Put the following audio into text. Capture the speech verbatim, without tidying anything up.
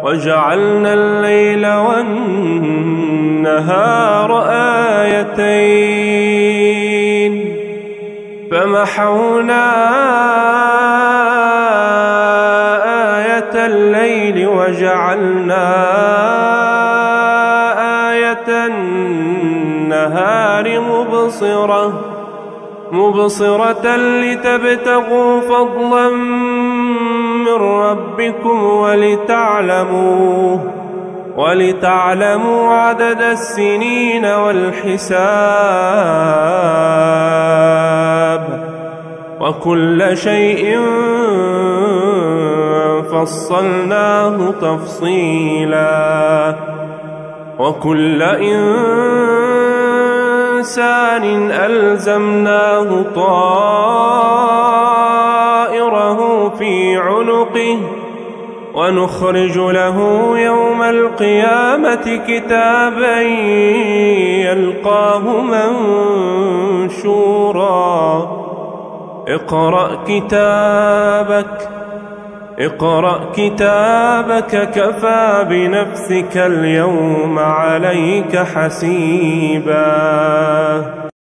وجعلنا الليل والنهار آيتين فمحونا آية الليل وجعلنا آية النهار مبصرة مبصرة لتبتغوا فضلا من ربكم ولتعلموا ولتعلموا عدد السنين والحساب وكل شيء فصلناه تفصيلا وكل إنسان ألزمناه طائره في عنقه ونخرج له يوم القيامة كتابا يلقاه منشورا اقرأ كتابك اقرأ كتابك كفى بنفسك اليوم عليك حسيبا